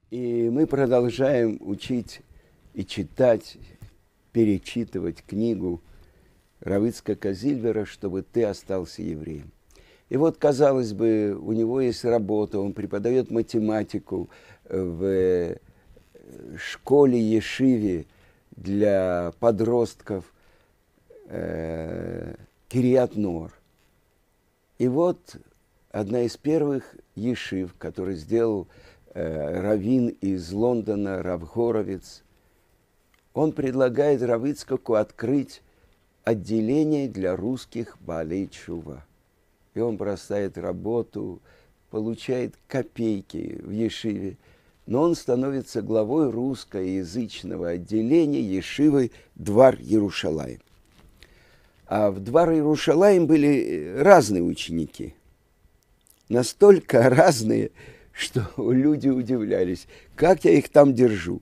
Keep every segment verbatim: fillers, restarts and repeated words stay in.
И мы продолжаем учить и читать, перечитывать книгу Рава Ицхака Зильбера «Чтобы ты остался евреем». И вот, казалось бы, у него есть работа, он преподает математику в школе Ешиве для подростков э, Кирьят-Нор. И вот одна из первых ешив, который сделал э, раввин из Лондона, Рав Горовиц, он предлагает Рав Ицхаку открыть отделение для русских баалей тшува. И он бросает работу, получает копейки в ешиве, но он становится главой русскоязычного отделения ешивы Двар Ярушалаим. А в Двар Ярушалаим были разные ученики. Настолько разные, что люди удивлялись, как я их там держу.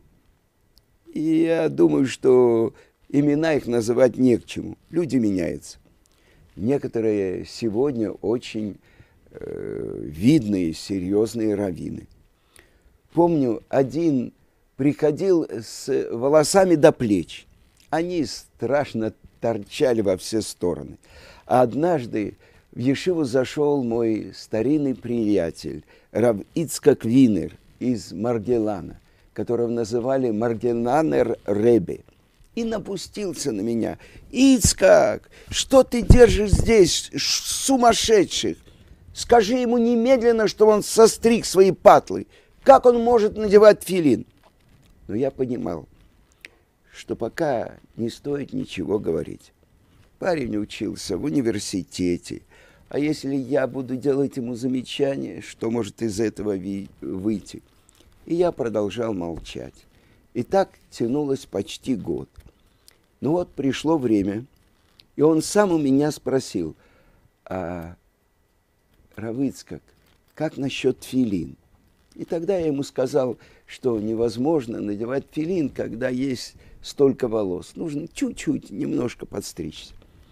И я думаю, что имена их называть не к чему. Люди меняются. Некоторые сегодня очень э, видные, серьезные раввины. Помню, один приходил с волосами до плеч. Они страшно торчали во все стороны. А однажды в ешиву зашел мой старинный приятель, Рав Ицхак Винер из Маргелана, которого называли Маргеланер Ребе, и напустился на меня. «Ицхак, что ты держишь здесь, сумасшедших? Скажи ему немедленно, что он состриг свои патлы. Как он может надевать тфилин?» Но я понимал, что пока не стоит ничего говорить. Парень учился в университете, а если я буду делать ему замечания, что может из этого выйти? И я продолжал молчать. И так тянулось почти год. Ну вот пришло время, и он сам у меня спросил: а, Рав Ицхак, как насчет тфилин? И тогда я ему сказал, что невозможно надевать тфилин, когда есть столько волос. Нужно чуть-чуть, немножко подстричься.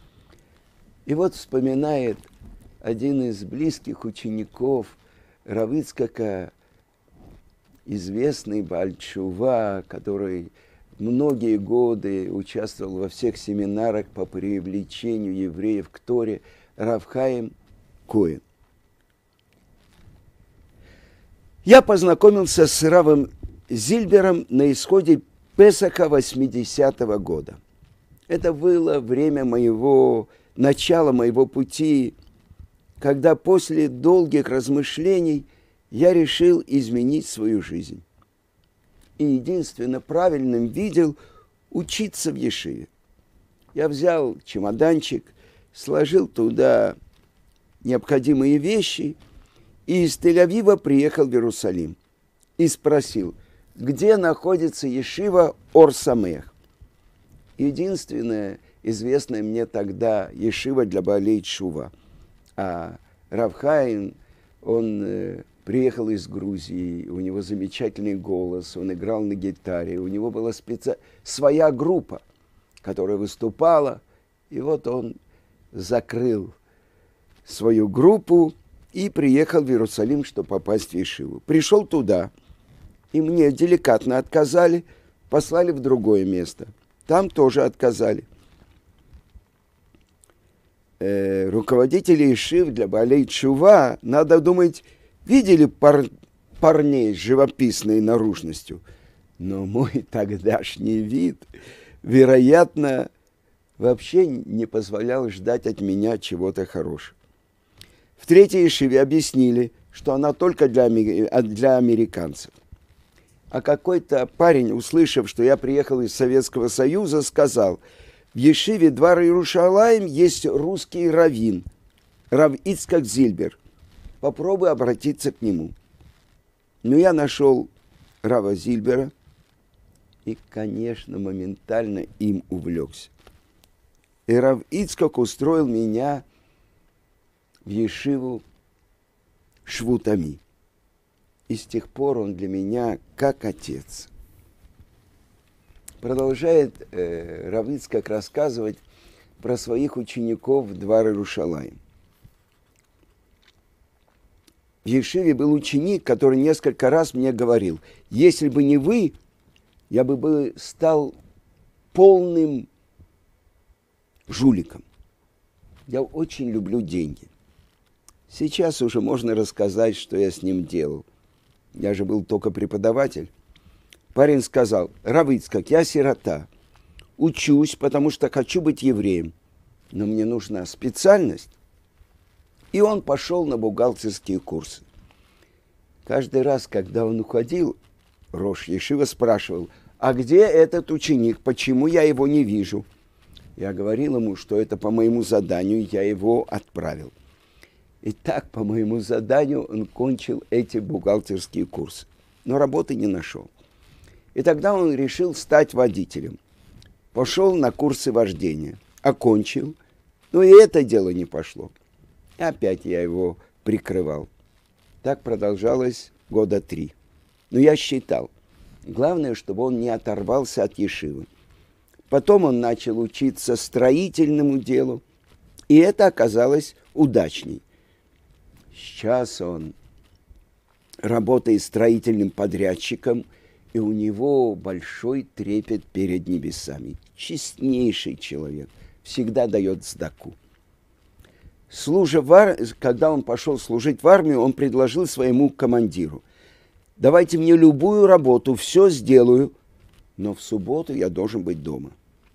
И вот вспоминает один из близких учеников Рава Ицхака, известный бааль тшува, который многие годы участвовал во всех семинарах по привлечению евреев к Торе, Рав Хаим Коэн. Я познакомился с Равом Зильбером на исходе Песаха восьмидесятого года. Это было время моего, начала моего пути, когда после долгих размышлений я решил изменить свою жизнь. И единственно правильным видел учиться в ешиве. Я взял чемоданчик, сложил туда необходимые вещи и из Тель-Авива приехал в Иерусалим. И спросил, где находится ешива Ор Самех. Единственная известная мне тогда ешива для баалей тшува. А Рав Хаим, он э, приехал из Грузии, у него замечательный голос, он играл на гитаре, у него была специ... своя группа, которая выступала, и вот он закрыл свою группу и приехал в Иерусалим, чтобы попасть в ешиву. Пришел туда, и мне деликатно отказали, послали в другое место. Там тоже отказали. Э, руководители ешив для баалей тшува, надо думать, видели пар, парней с живописной наружностью. Но мой тогдашний вид, вероятно, вообще не позволял ждать от меня чего-то хорошего. В третьей ешиве объяснили, что она только для, для американцев. А какой-то парень, услышав, что я приехал из Советского Союза, сказал: в ешиве Двар Ярушалаим есть русский раввин, Рав Ицхак Зильбер. Попробуй обратиться к нему. Но я нашел Рава Зильбера и, конечно, моментально им увлекся. И Рав Ицхак устроил меня в ешиву Швутами. И с тех пор он для меня как отец. Продолжает э, Рав Ицхак рассказывать про своих учеников в Двар Ярушалаим. в Ешиве был ученик, который несколько раз мне говорил, если бы не вы, я бы, бы стал полным жуликом. Я очень люблю деньги. Сейчас уже можно рассказать, что я с ним делал. Я же был только преподаватель. Парень сказал: Рав Ицхак, я сирота. Учусь, потому что хочу быть евреем. Но мне нужна специальность. И он пошел на бухгалтерские курсы. Каждый раз, когда он уходил, рош ешива спрашивал: а где этот ученик? Почему я его не вижу? Я говорил ему, что это по моему заданию, я его отправил. И так, по моему заданию, он кончил эти бухгалтерские курсы. Но работы не нашел. И тогда он решил стать водителем. Пошел на курсы вождения. Окончил. Но и это дело не пошло. И опять я его прикрывал. Так продолжалось года три. Но я считал, главное, чтобы он не оторвался от ешивы. Потом он начал учиться строительному делу. И это оказалось удачней. Сейчас он работает строительным подрядчиком, и у него большой трепет перед небесами. Честнейший человек, всегда дает цдаку. Служа в ар... Когда он пошел служить в армию, он предложил своему командиру: давайте мне любую работу, все сделаю, но в субботу я должен быть дома.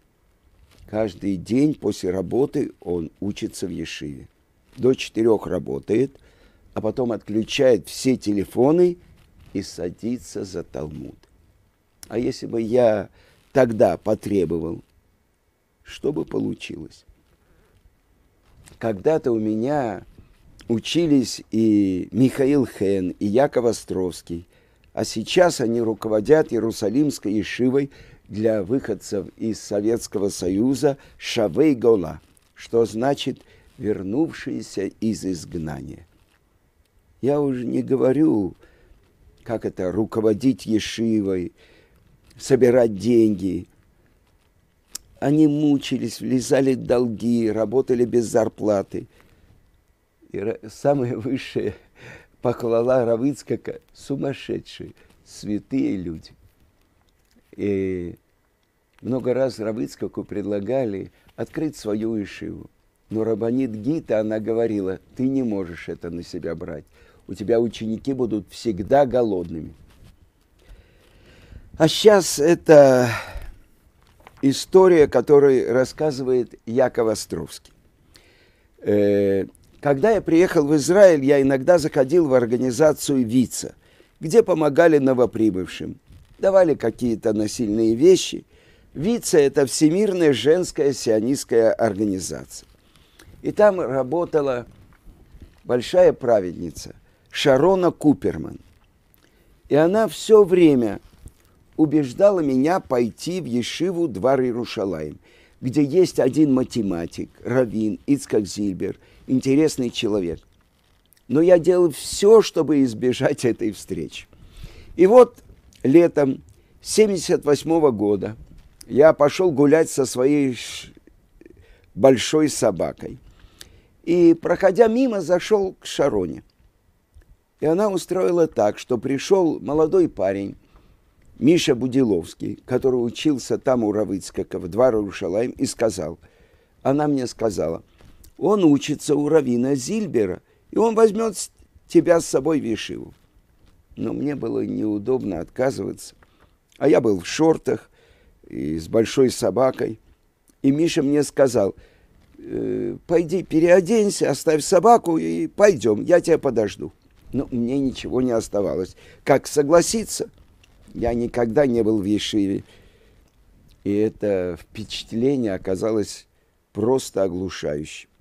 Каждый день после работы он учится в ешиве. До четырех работает, а потом отключает все телефоны и садится за Талмуд. А если бы я тогда потребовал, что бы получилось? Когда-то у меня учились и Михаил Хен, и Яков Островский, а сейчас они руководят Иерусалимской ешивой для выходцев из Советского Союза Шавей Гола, что значит вернувшиеся из изгнания. Я уже не говорю, как это руководить ешивой, собирать деньги. Они мучились, влезали в долги, работали без зарплаты. И самое высшее похвала Рав Ицхака — сумасшедшие, святые люди. И много раз Рав Ицхаку предлагали открыть свою ешиву. Но рабанит Гита, она говорила: ты не можешь это на себя брать. У тебя ученики будут всегда голодными. А сейчас это история, которую рассказывает Яков Островский. Когда я приехал в Израиль, я иногда заходил в организацию ВИЦА, где помогали новоприбывшим, давали какие-то насильные вещи. ВИЦА – это Всемирная женская сионистская организация. И там работала большая праведница Шарона Куперман. И она все время убеждала меня пойти в ешиву Двар Иерушалаим, где есть один математик, раввин Ицхак Зильбер, интересный человек. Но я делал все, чтобы избежать этой встречи. И вот летом семьдесят восьмого года я пошел гулять со своей большой собакой. И, проходя мимо, зашел к Шароне. И она устроила так, что пришел молодой парень, Миша Будиловский, который учился там у Рава Ицхака в Двар Иерушалаим, и сказал, она мне сказала: он учится у раввина Зильбера, и он возьмет тебя с собой в ешиву. Но мне было неудобно отказываться. А я был в шортах и с большой собакой. И Миша мне сказал: пойди переоденься, оставь собаку и пойдем, я тебя подожду. Но мне ничего не оставалось, как согласиться. Я никогда не был в ешиве, и это впечатление оказалось просто оглушающим.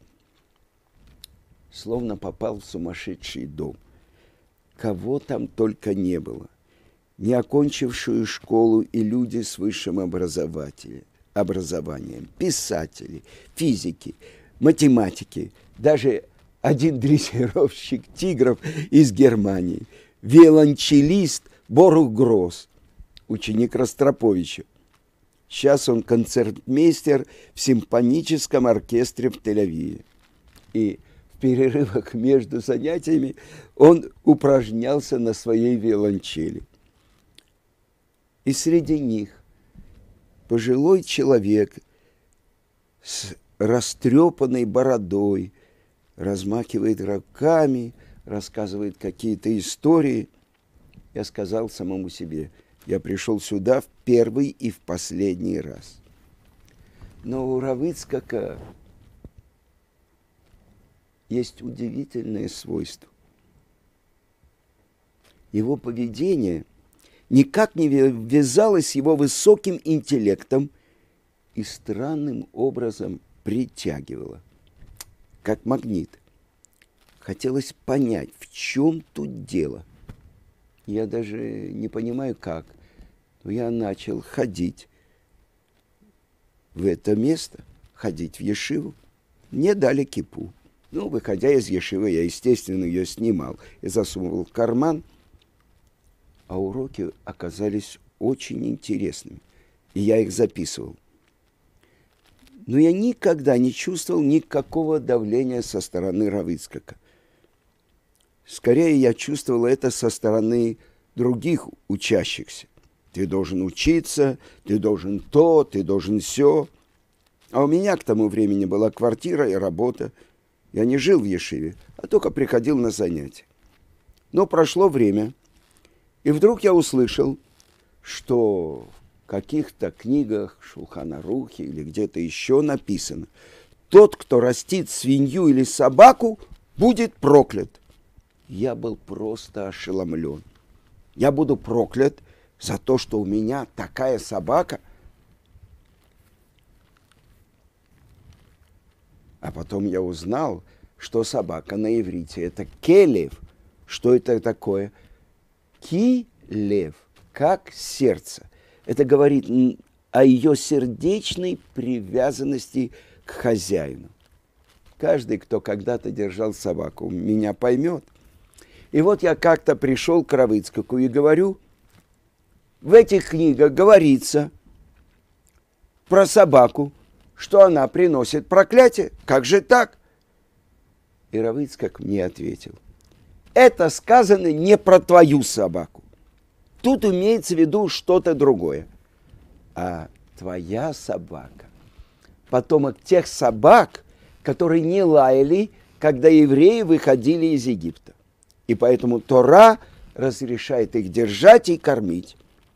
Словно попал в сумасшедший дом. Кого там только не было. Не окончившую школу и люди с высшим образованием, образованием, писатели, физики, математики, даже один дрессировщик тигров из Германии, виолончелист Борух Гросс, ученик Ростроповича. Сейчас он концертмейстер в симфоническом оркестре в Тель-Авиве. И перерывах между занятиями он упражнялся на своей виолончели. И среди них пожилой человек с растрепанной бородой размахивает руками, рассказывает какие-то истории. Я сказал самому себе: я пришел сюда в первый и в последний раз. Но у Рав Ицхака есть удивительное свойство. Его поведение никак не вязалось с его высоким интеллектом и странным образом притягивало, как магнит. Хотелось понять, в чем тут дело. Я даже не понимаю, как, но я начал ходить в это место, ходить в ешиву. Мне дали кипу. Ну, выходя из ешивы, я, естественно, ее снимал и засунул в карман. А уроки оказались очень интересными, и я их записывал. Но я никогда не чувствовал никакого давления со стороны Рав Ицхака. Скорее, я чувствовал это со стороны других учащихся. Ты должен учиться, ты должен то, ты должен сё. А у меня к тому времени была квартира и работа. Я не жил в ешиве, а только приходил на занятия. Но прошло время, и вдруг я услышал, что в каких-то книгах Шулхан Арухе или где-то еще написано: тот, кто растит свинью или собаку, будет проклят. Я был просто ошеломлен. Я буду проклят за то, что у меня такая собака? А потом я узнал, что собака на иврите — это келев. Что это такое? Ки-лев, как сердце. Это говорит о ее сердечной привязанности к хозяину. Каждый, кто когда-то держал собаку, меня поймет. И вот я как-то пришел к Рав Ицхаку и говорю: в этих книгах говорится про собаку, что она приносит проклятие. Как же так? И Рав Ицхак мне ответил: это сказано не про твою собаку. Тут имеется в виду что-то другое. А твоя собака — потомок тех собак, которые не лаяли, когда евреи выходили из Египта. И поэтому Тора разрешает их держать и кормить.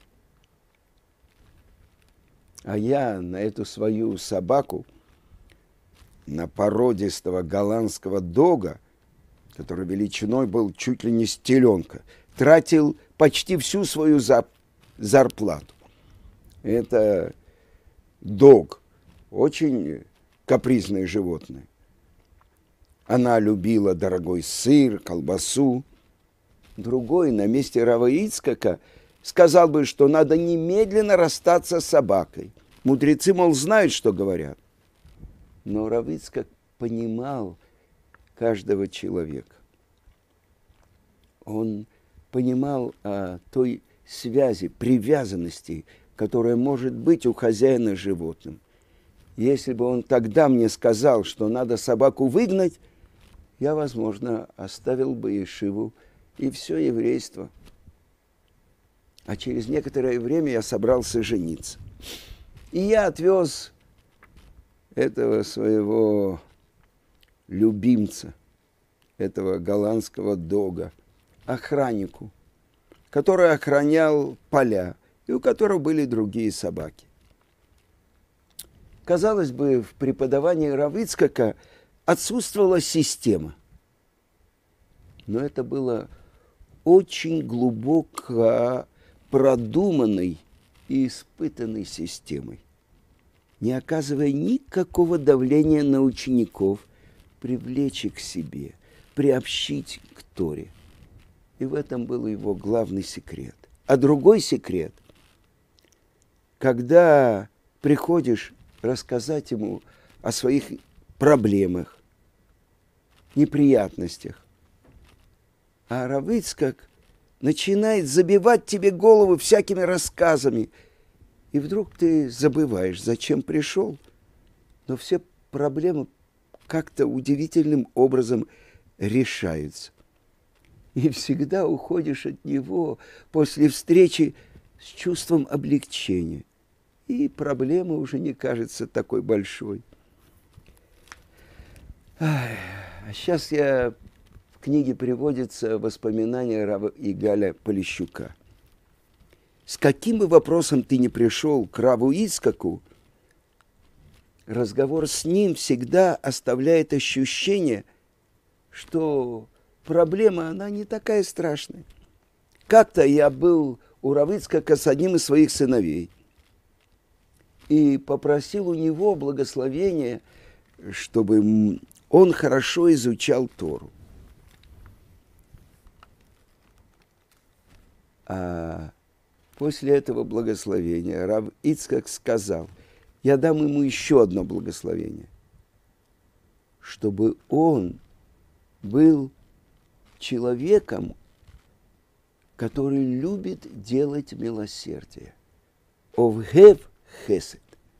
А я на эту свою собаку, на породистого голландского дога, который величиной был чуть ли не с теленка, тратил почти всю свою зарплату. Это дог, очень капризное животное. Она любила дорогой сыр, колбасу. Другой на месте Рава Ицхака сказал бы, что надо немедленно расстаться с собакой. Мудрецы, мол, знают, что говорят. Но Рав Ицхак понимал каждого человека. Он понимал о той связи, привязанности, которая может быть у хозяина с животным. Если бы он тогда мне сказал, что надо собаку выгнать, я, возможно, оставил бы ешиву и все еврейство. А через некоторое время я собрался жениться. И я отвез этого своего любимца, этого голландского дога, охраннику, который охранял поля, и у которого были другие собаки. Казалось бы, в преподавании Рав Ицхака отсутствовала система. Но это было очень глубоко продуманной и испытанной системой, не оказывая никакого давления на учеников, привлечь их к себе, приобщить к Торе. И в этом был его главный секрет. А другой секрет, когда приходишь рассказать ему о своих проблемах, неприятностях, а Рав Ицхак начинает забивать тебе голову всякими рассказами, и вдруг ты забываешь, зачем пришел, но все проблемы как-то удивительным образом решаются. И всегда уходишь от него после встречи с чувством облегчения. И проблема уже не кажется такой большой. Ай, а сейчас я... В книге приводятся воспоминания рава Игаля Полищука. С каким бы вопросом ты ни пришел к раву Ицхаку, разговор с ним всегда оставляет ощущение, что проблема, она не такая страшная. Как-то я был у рава Ицхака с одним из своих сыновей и попросил у него благословения, чтобы он хорошо изучал Тору. А после этого благословения рав Ицхак сказал: я дам ему еще одно благословение, чтобы он был человеком, который любит делать милосердие. Овгев хесед.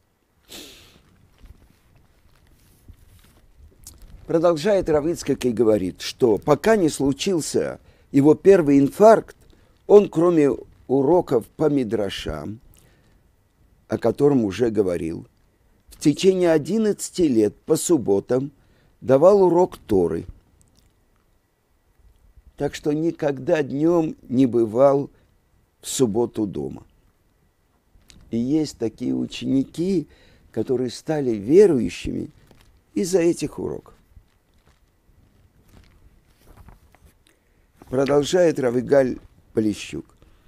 Продолжает рав Ицхак и говорит, что пока не случился его первый инфаркт, он, кроме уроков по мидрашам, о котором уже говорил, в течение одиннадцати лет по субботам давал урок Торы. Так что никогда днем не бывал в субботу дома. И есть такие ученики, которые стали верующими из-за этих уроков. Продолжает рав Игаль Полищук.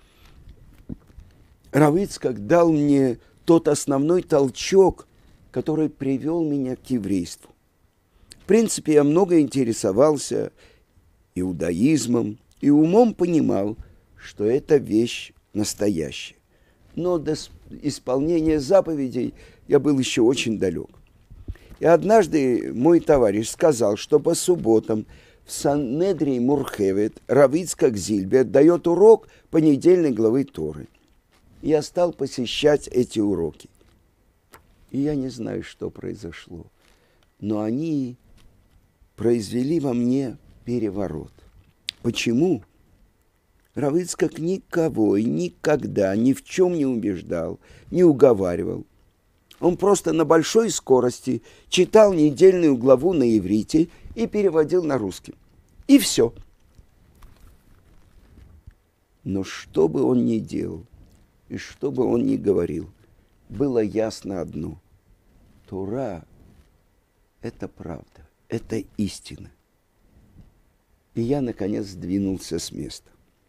Рав Ицхак дал мне тот основной толчок, который привел меня к еврейству. В принципе, я много интересовался иудаизмом и умом понимал, что эта вещь настоящая. Но до исполнения заповедей я был еще очень далек. И однажды мой товарищ сказал, что по субботам в Санедрии Мурхевет рав Ицхак Зильбер дает урок понедельной главы Торы. Я стал посещать эти уроки. И я не знаю, что произошло, но они произвели во мне переворот. Почему? Рав Ицхак никого и никогда ни в чем не убеждал, не уговаривал. Он просто на большой скорости читал недельную главу на иврите и переводил на русский. И все. Но что бы он ни делал, и что бы он ни говорил, было ясно одно. Тора – это правда, это истина. И я, наконец, сдвинулся с места.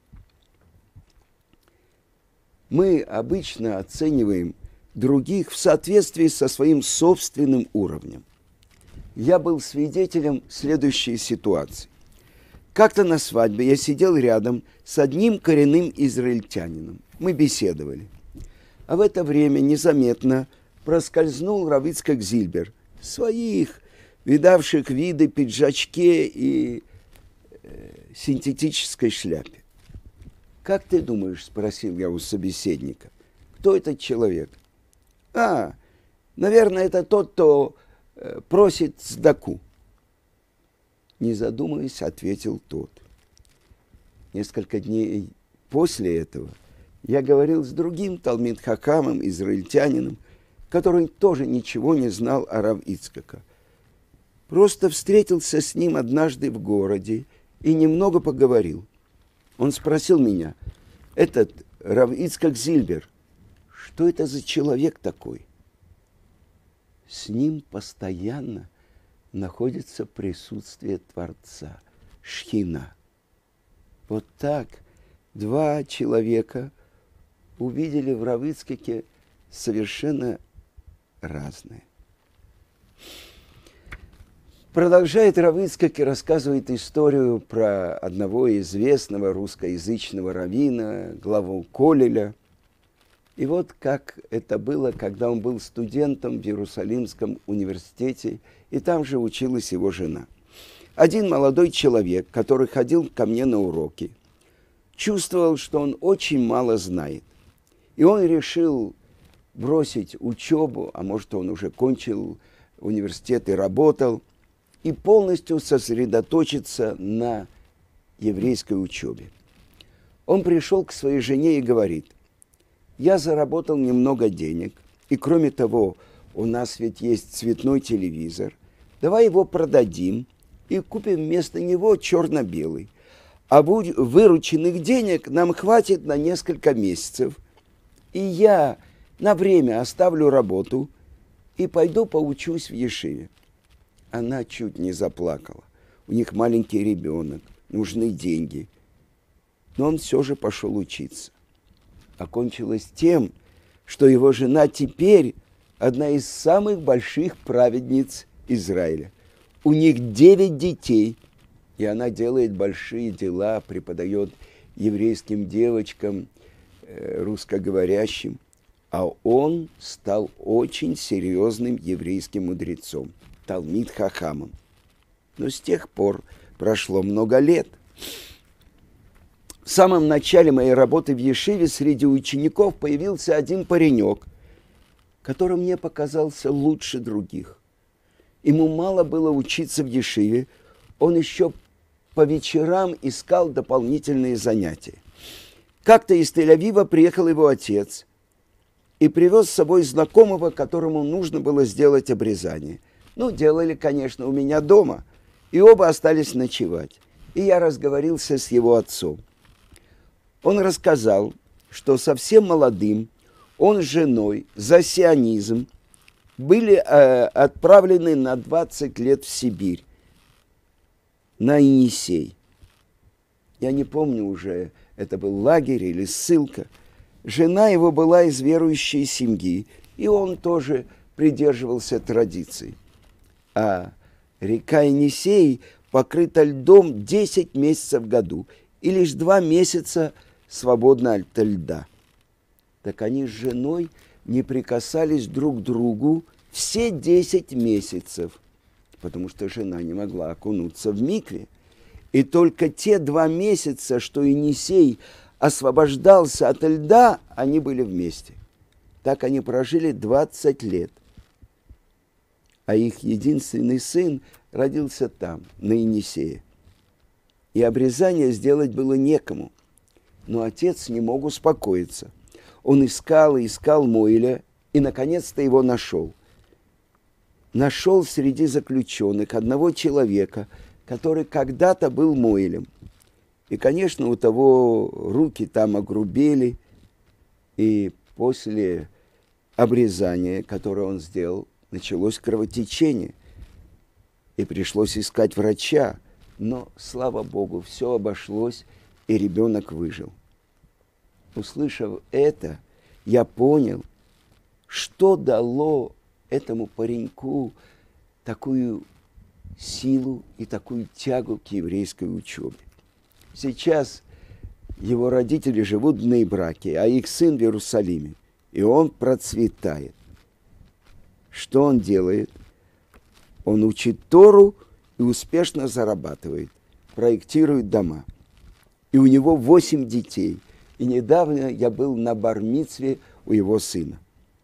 Мы обычно оцениваем других в соответствии со своим собственным уровнем. Я был свидетелем следующей ситуации. Как-то на свадьбе я сидел рядом с одним коренным израильтянином. Мы беседовали. А в это время незаметно проскользнул рав Ицхак Зильбер в своих видавших виды пиджачке и э, синтетической шляпе. «Как ты думаешь?» – спросил я у собеседника. «Кто этот человек?» «А, наверное, это тот, кто э, просит цдаку». Не задумываясь, ответил тот. Несколько дней после этого я говорил с другим талмид хахамом, израильтянином, который тоже ничего не знал о рав Ицхака. Просто встретился с ним однажды в городе и немного поговорил. Он спросил меня: этот рав Ицхак Зильбер, что это за человек такой? С ним постоянно находится присутствие Творца, Шхина. Вот так два человека увидели в рав Ицхаке совершенно разное. Продолжает рав Ицхак и рассказывает историю про одного известного русскоязычного раввина, главу Колеля. И вот как это было, когда он был студентом в Иерусалимском университете, и там же училась его жена. Один молодой человек, который ходил ко мне на уроки, чувствовал, что он очень мало знает. И он решил бросить учебу, а может, он уже кончил университет и работал, и полностью сосредоточиться на еврейской учебе. Он пришел к своей жене и говорит: я заработал немного денег, и кроме того, у нас ведь есть цветной телевизор, давай его продадим и купим вместо него черно-белый. А вырученных денег нам хватит на несколько месяцев, и я на время оставлю работу и пойду поучусь в ешиве. Она чуть не заплакала. У них маленький ребенок, нужны деньги. Но он все же пошел учиться. Окончилось тем, что его жена теперь одна из самых больших праведниц Израиля. У них девять детей, и она делает большие дела, преподает еврейским девочкам, э, русскоговорящим. А он стал очень серьезным еврейским мудрецом, Талмид Хахамом. Но с тех пор прошло много лет. В самом начале моей работы в ешиве среди учеников появился один паренек, который мне показался лучше других. Ему мало было учиться в ешиве, он еще по вечерам искал дополнительные занятия. Как-то из Тель-Авива приехал его отец и привез с собой знакомого, которому нужно было сделать обрезание. Ну, делали, конечно, у меня дома, и оба остались ночевать. И я разговорился с его отцом. Он рассказал, что совсем молодым он с женой за сионизм были э, отправлены на двадцать лет в Сибирь, на Енисей. Я не помню уже, это был лагерь или ссылка. Жена его была из верующей семьи, и он тоже придерживался традиций. А река Енисей покрыта льдом десять месяцев в году, и лишь два месяца свободно от льда. Так они с женой не прикасались друг к другу все десять месяцев, потому что жена не могла окунуться в микве. И только те два месяца, что Енисей освобождался от льда, они были вместе. Так они прожили двадцать лет. А их единственный сын родился там, на Енисее. И обрезание сделать было некому. Но отец не мог успокоиться. Он искал и искал Моиля, и наконец-то его нашел. Нашел среди заключенных одного человека, который когда-то был Моилем. И, конечно, у того руки там огрубели, и после обрезания, которое он сделал, началось кровотечение. И пришлось искать врача, но, слава Богу, все обошлось, и ребенок выжил. Услышав это, я понял, что дало этому пареньку такую силу и такую тягу к еврейской учебе. Сейчас его родители живут в Ней-Браке, а их сын в Иерусалиме, и он процветает. Что он делает? Он учит Тору и успешно зарабатывает, проектирует дома. И у него восемь детей. И недавно я был на бар-мицве у его сына.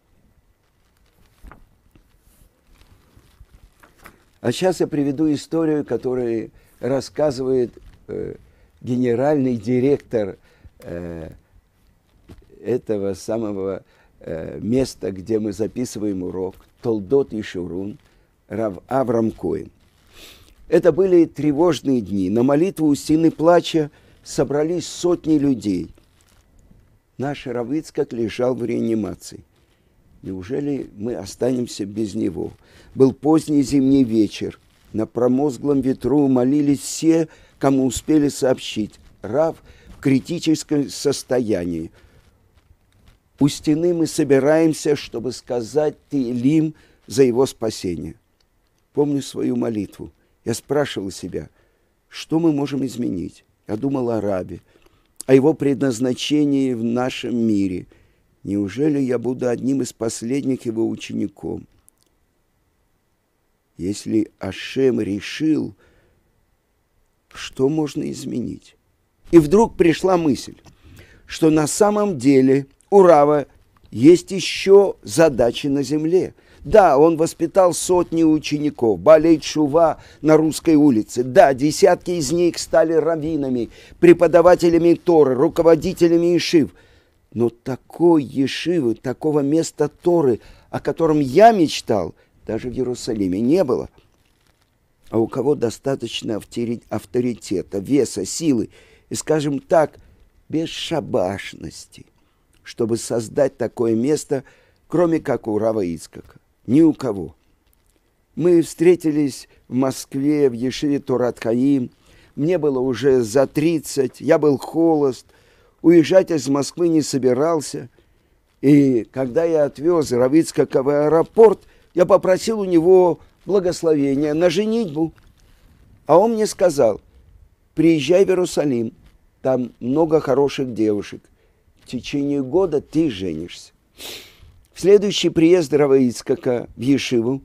А сейчас я приведу историю, которую рассказывает э, генеральный директор э, этого самого э, места, где мы записываем урок, Толдот Ишурун, Рав Аврам Коэн. Это были тревожные дни. На молитву у стены плача собрались сотни людей. Наш Рав Ицхак лежал в реанимации. Неужели мы останемся без него? Был поздний зимний вечер. На промозглом ветру молились все, кому успели сообщить. Рав в критическом состоянии. У стены мы собираемся, чтобы сказать Теилим за его спасение. Помню свою молитву. Я спрашивал себя, что мы можем изменить? Я думал о Раве, о его предназначении в нашем мире. Неужели я буду одним из последних его учеников? Если Ашем решил, что можно изменить? И вдруг пришла мысль, что на самом деле у Рава есть еще задачи на земле. Да, он воспитал сотни учеников, Баалей Тшува на Русской улице. Да, десятки из них стали раввинами, преподавателями Торы, руководителями ешив. Но такой ешивы, такого места Торы, о котором я мечтал, даже в Иерусалиме не было. А у кого достаточно авторитета, веса, силы и, скажем так, бесшабашности, чтобы создать такое место, кроме как у Рава Ицхака? Ни у кого. Мы встретились в Москве, в ешиве Торат Хаим. Мне было уже за тридцать, я был холост, уезжать из Москвы не собирался. И когда я отвез Рава Ицхака в аэропорт, я попросил у него благословения на женитьбу. А он мне сказал: приезжай в Иерусалим, там много хороших девушек. В течение года ты женишься. В следующий приезд Рава Ицхака в ешиву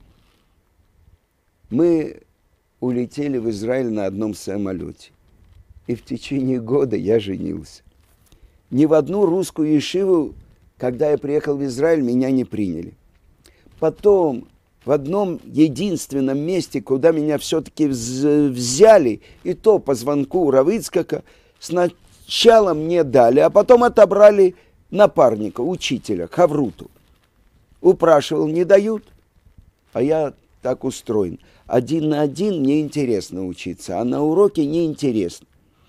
мы улетели в Израиль на одном самолете. И в течение года я женился. Ни в одну русскую ешиву, когда я приехал в Израиль, меня не приняли. Потом в одном единственном месте, куда меня все-таки взяли, и то по звонку Рава Ицхака, сначала мне дали, а потом отобрали напарника, учителя, Хавруту. Упрашивал, не дают. А я так устроен. Один на один мне интересно учиться, а на уроке неинтересно.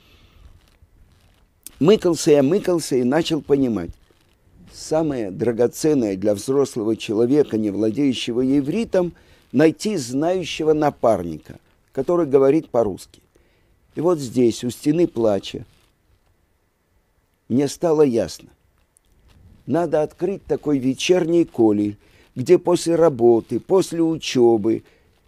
Мыкался я, мыкался и начал понимать. Самое драгоценное для взрослого человека, не владеющего ивритом, найти знающего напарника, который говорит по-русски. И вот здесь, у стены плача, мне стало ясно. Надо открыть такой вечерний колледж, где после работы, после учебы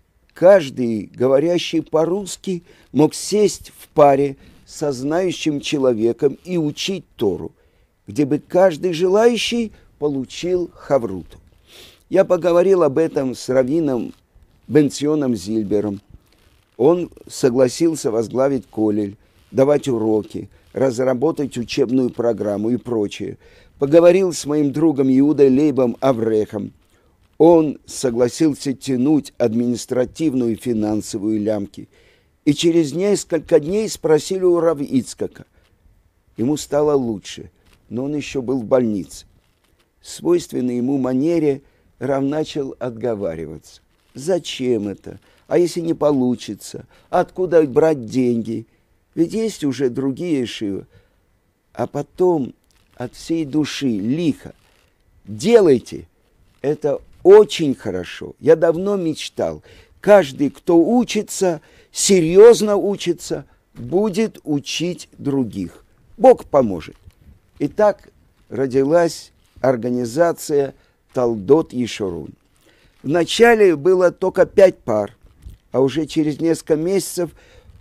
каждый, говорящий по-русски, мог сесть в паре со знающим человеком и учить Тору, где бы каждый желающий получил хавруту. Я поговорил об этом с раввином Бен-Ционом Зильбером. Он согласился возглавить колледж, давать уроки, разработать учебную программу и прочее. Поговорил с моим другом Иудой Лейбом Аврехом. Он согласился тянуть административную и финансовую лямки. И через несколько дней спросили у Рава Ицхака. Ему стало лучше, но он еще был в больнице. В свойственной ему манере Рав начал отговариваться. Зачем это? А если не получится? Откуда брать деньги? Ведь есть уже другие ешивы. А потом от всей души, лихо: делайте. Это очень хорошо. Я давно мечтал. Каждый, кто учится, серьезно учится, будет учить других. Бог поможет. И так родилась организация Талдот Ешурун. Вначале было только пять пар, а уже через несколько месяцев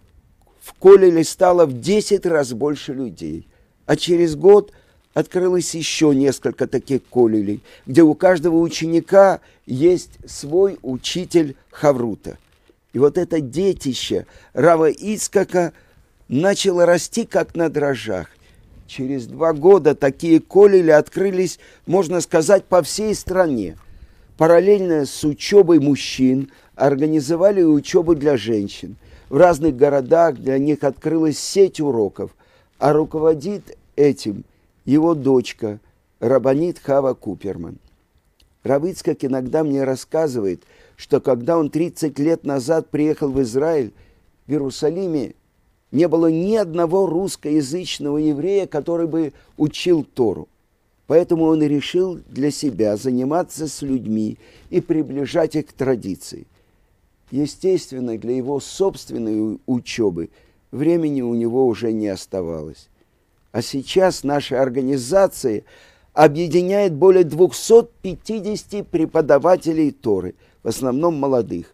в колледже стало в десять раз больше людей. А через год открылось еще несколько таких колледжей, где у каждого ученика есть свой учитель хаврута. И вот это детище Рава Ицхака начало расти как на дрожжах. Через два года такие колледжи открылись, можно сказать, по всей стране. Параллельно с учебой мужчин организовали учебу для женщин. В разных городах для них открылась сеть уроков, а руководит этим его дочка, рабанит Хава Куперман. Рав Ицхак иногда мне рассказывает, что когда он тридцать лет назад приехал в Израиль, в Иерусалиме не было ни одного русскоязычного еврея, который бы учил Тору. Поэтому он и решил для себя заниматься с людьми и приближать их к традиции. Естественно, для его собственной учебы времени у него уже не оставалось. А сейчас наша организация объединяет более двухсот пятидесяти преподавателей Торы, в основном молодых.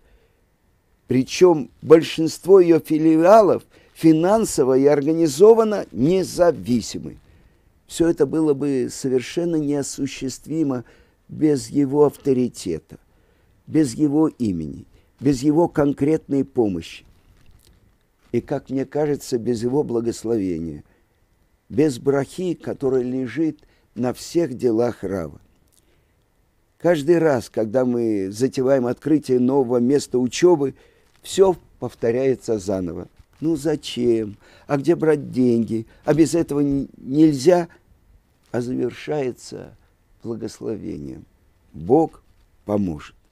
Причем большинство ее филиалов финансово и организованно независимы. Все это было бы совершенно неосуществимо без его авторитета, без его имени, без его конкретной помощи. И, как мне кажется, без его благословения, без брахи, которая лежит на всех делах Рава. Каждый раз, когда мы затеваем открытие нового места учебы, все повторяется заново. Ну зачем? А где брать деньги? А без этого нельзя? А завершается благословением. Бог поможет.